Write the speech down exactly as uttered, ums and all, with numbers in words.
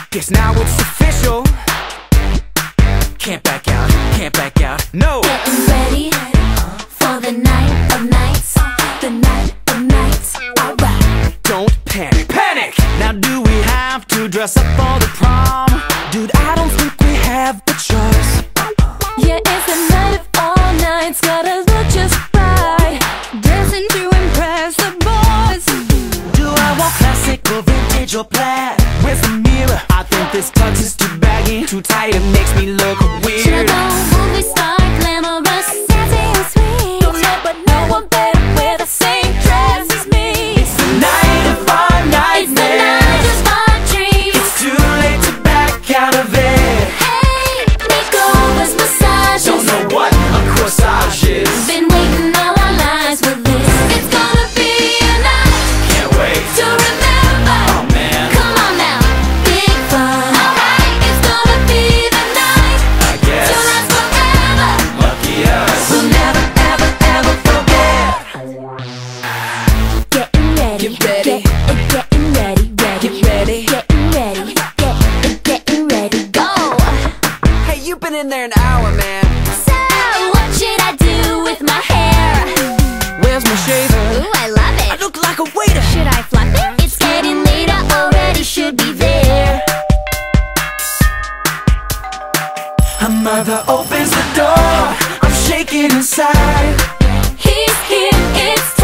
Guess now it's official. Can't back out, can't back out, no. Getting ready for the night of nights, the night of nights, alright. Don't panic, panic! Now do we have to dress up for the prom? Dude, I don't think we have the choice. Yeah, it's the night of all nights, gotta look just right, dressing to impress the boys. Do I want classic or vintage or plaid? Where's the mirror? I think this tux is too baggy, too tight, it makes me look weird. Should I go movie star, glamorous, sassy and sweet? Don't know, but no one better wear the same dress as me. It's the night of our It's the nightmares. night of my dreams. It's too late to back out of it. Hey, makeovers, massages. Don't know what a corsage is. Been waiting all our lives for this. It's gonna be a night Can't wait. to remember. Oh man, Come on now, big fun. Alright, it's gonna be the night I guess. to last forever. Lucky us. We'll never, ever, ever forget. Getting ready, Get ready. Get, getting ready, ready, Get ready. getting ready, get, getting ready, go. Hey, you've been in there an hour, man. So, what should I do with my hair? Where's my shaver? Ooh, I love I it. look like a waiter. Should I flop it? It's getting later already, should be there. A mother opens the door. I'm shaking inside. He's here, it's